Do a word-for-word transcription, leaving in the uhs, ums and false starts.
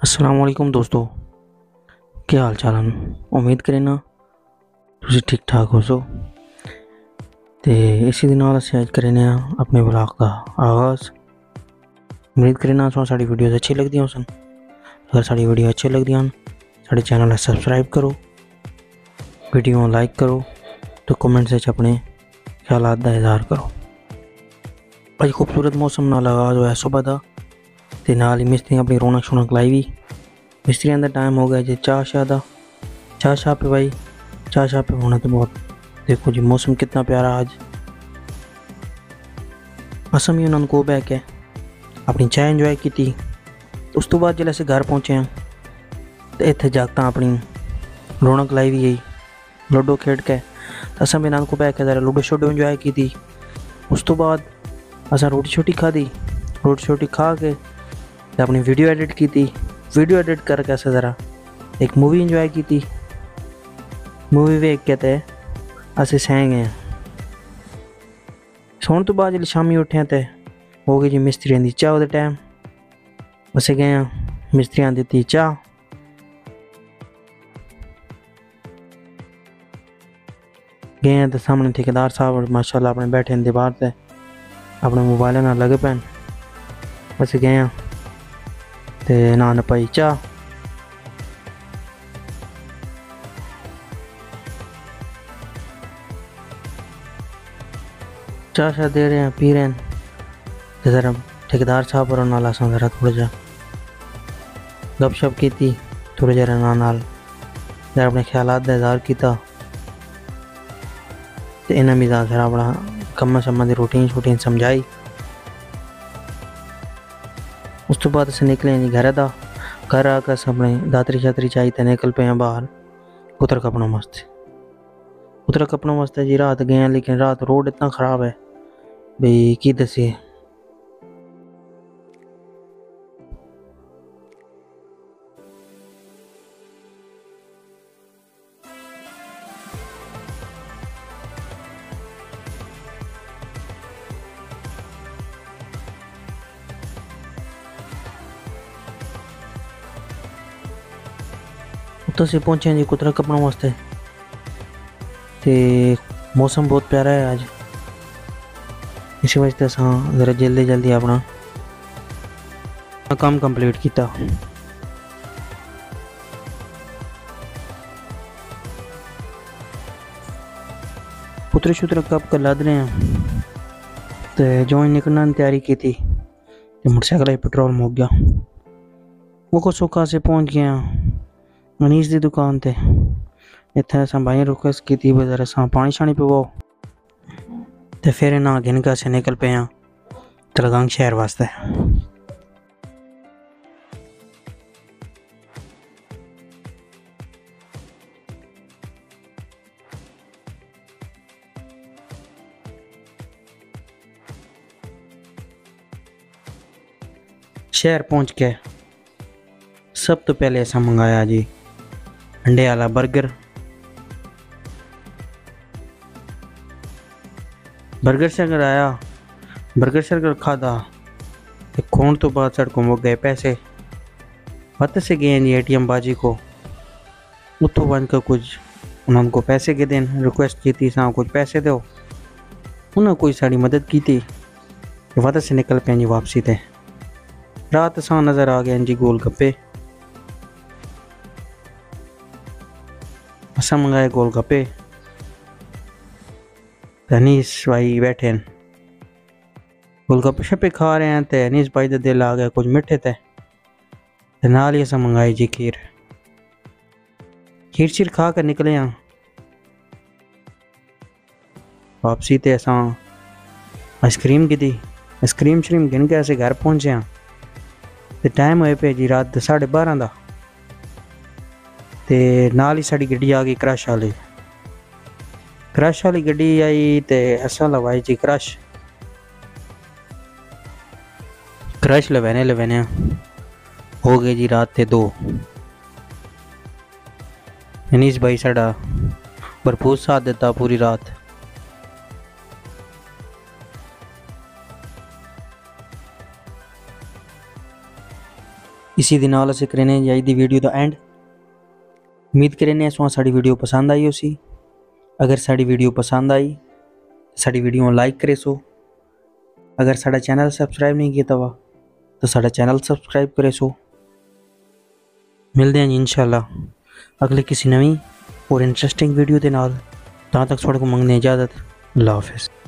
अस्सलाम वालेकुम दोस्तों, क्या हाल चाल ਹਨ। उम्मीद करें ना ਤੁਸੀਂ ठीक ठाक हो सो ਤੇ ਇਸੇ ਦੇ ਨਾਲ ਅਸੀਂ ਅੱਜ ਕਰਨੇ ਆ ਆਪਣੇ ਵਲੌਗ ਦਾ ਆਗਾਜ਼। उम्मीद करें ना ਤੁਹਾਨੂੰ ਸਾਡੀ ਵੀਡੀਓਜ਼ अच्छी लगती ਹੋਣ। अगर साड़ी वीडियो अच्छी लगती हैं साढ़े चैनल सब्सक्राइब करो, वीडियो लाइक करो तो कमेंट से अपने ख्यालात का इजहार करो। अज खूबसूरत मौसम नाल आगाज़ होया सुबह का ते नाल ही मिस्त्री अपनी रौनक शौनक लाई भी। मिस्त्रियों का टाइम हो गया जी चाह शाह का, चाह शाह पिवाई, चाह शाह पिवाना तो बहुत। देखो जी मौसम कितना प्यारा आज। असम ही उन्होंने को बह के अपनी चाय इंजॉय की। उस तो बाद जल्द अस घर पहुँचे हैं तो इतने जागत अपनी रौनक लाई भी गई लूडो खेड के। असम इन्होंने को बह के जरा लूडो शूडो इंजॉय की। उस तो बाद असा रोटी शोटी खाधी, रोटी शोटी खा के अपनी वीडियो एडिट की। वीडियो एडिट करके अस ज़रा एक मूवी इंजॉय की। मूवी वेख के ते अस सह गए। सोने तो बाद जब शामी उठे तो हो गई जी मिस्त्रियों की चाह का टाइम। अस गए मिस्त्रियों दी चाह, गए तो सामने ठेकेदार साहब माशाल्लाह अपने बैठे हैं दीवार से अपने मोबाइल ना लगे पैन। अस गए तो ना नपाई चाह, चाह शाह दे रहे हैं पी रहे हैं तो ज़रा ठेकेदार साहब और नाल असा ज़रा थोड़ा जा गपशप की। थोड़ा जरा ना नाल जरा अपने ख्यालात का इजहार किया तो इन्हें भी ज़रा अपना कम्मा शम्मा की रूटीन शूटीन समझाई। उस तो बाद अस निकले जी घर का। घर आकर अस अपने दातरी शातरी चाहिए तो निकल पे हैं बाहर उतर कपना वास्ते। उतर कपना वास्ते जी रात गए लेकिन रात रोड इतना ख़राब है भाई की दसिए। तो अस पहुँचे जी कुतरा कपना वास्ते ते मौसम बहुत प्यारा है आज। इस वजह से अस जरा जल्दी जल्दी अपना काम कंप्लीट किया। पुत्र शुत्र कप कर लद रहे हैं तो जो निकलना तैयारी की थी तो मोटरसाइकिल पेट्रोल मुक गया। वो को सुखा से पहुँच गया मनीष की दुकान ते। इतने अस भाई रिक्वेस्ट की थी जरा अस पानी शानी पवाओ तो फिर ना गिन के अस निकल पे हाँ तलगंग शहर वास्ते। शहर पहुंच के सब तो पहले असा मंगाया जी अंडे वाला बर्गर। बर्गर शर्गर आया, बर्गर शर्गर खादा तो खोन तो बाद सड़कों मुक गए पैसे। बत से गए जी ए टी एम बाजी को उतो बन कर कुछ उन्होंने को पैसे के दिन रिक्वेस्ट की थी सा कुछ पैसे दो। उन्होंने कोई साड़ी मदद की थी वत से निकल पे जी वापसी थे। रात सा नज़र आ गया जी गोल गप्पे। असा मंगाए गोल गप्पे अनीस भाई बैठे हैं गोलगप्पे शप्पे खा रहे हैं तो अनीस भाई का दिल आ गया कुछ मिठे थे तो नाल ही अस मंगाई जी खीर। खीर शीर खा कर निकले हाँ वापसी ते अस आइसक्रीम की थी। आइसक्रीम शरीम गिन के अस घर पहुँचे हाँ तो टाइम होए पे जी रात साढ़े बारह का ते नाल ही साड़ी गड्डी आ गई क्रश वाली। क्रश वाली गड्डी आई तो असा लवाई जी क्रश। क्रश लवैने लवैने हो गए जी रात ते दो। अनीस भाई साड़ा भरपूर साथ दिता पूरी रात। इसी दे नाल असीं करने जाई दी वीडियो दा एंड। उम्मीद करने सुआ साड़ी वीडियो पसंद आई उसी। अगर साड़ी वीडियो पसंद आई साड़ी वीडियो लाइक करे सो। अगर साड़ा चैनल सब्सक्राइब नहीं किया वा तो साड़ा चैनल सब्सक्राइब करे सो। मिलते हैं जी इंशाल्लाह अगले किसी नवी और इंटरेस्टिंग वीडियो के नाल। तब तक थोड़े को मंगने इजाज़त। अल्लाह हाफिज़।